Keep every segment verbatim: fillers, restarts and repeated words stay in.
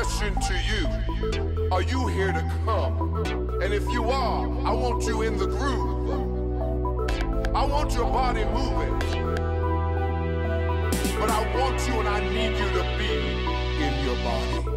question to you, are you here to come? And if you are, I want you in the groove. I want your body moving. But I want you and I need you to be in your body.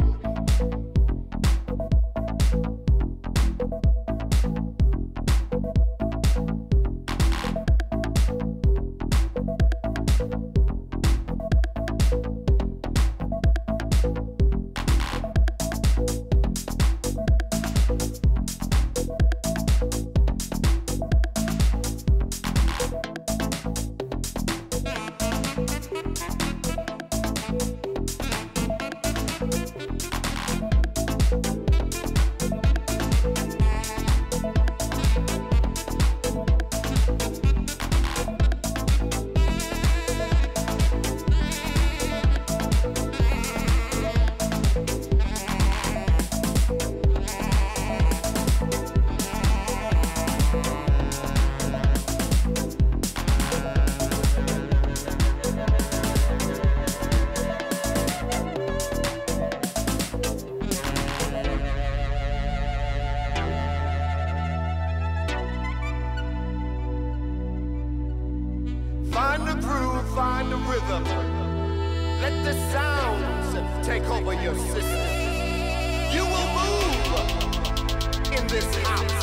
Find the groove, find the rhythm. Let the sounds take over your system. You will move in this house.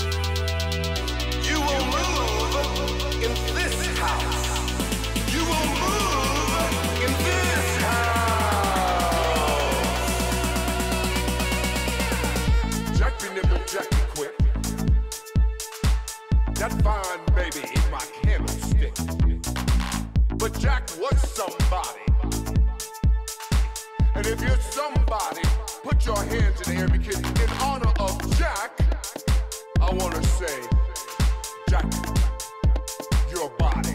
You will move in this house. You will move in this house. Jack be nimble, Jack be quick. That fine baby is my candlestick. But Jack was somebody. And if you're somebody, put your hands in the air, because in honor of Jack, I want to say, Jack, your body.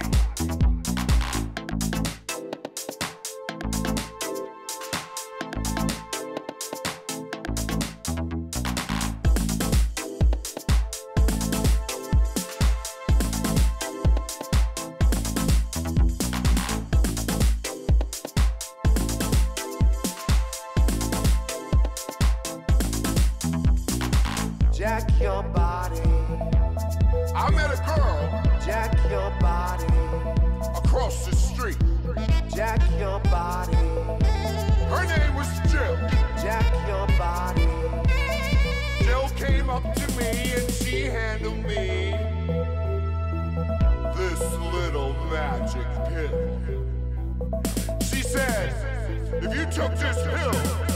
Jack your body. I met a girl. Jack your body. Across the street. Jack your body. Her name was Jill. Jack your body. Jill came up to me and she handed me this little magic pill. She said, if you took this pill,